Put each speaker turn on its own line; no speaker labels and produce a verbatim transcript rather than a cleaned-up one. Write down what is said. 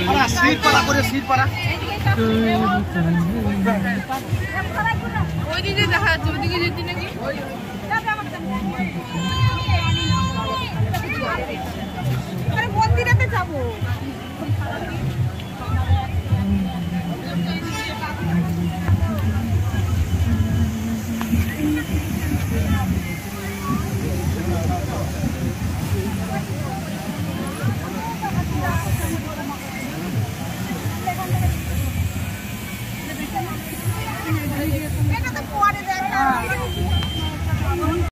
শিরপাড়া করে শিরপাড়া
ওইদিকে দেখা যাচ্ছে ওইদিকে যেতে নাকি মন্দিরেতে যাবো।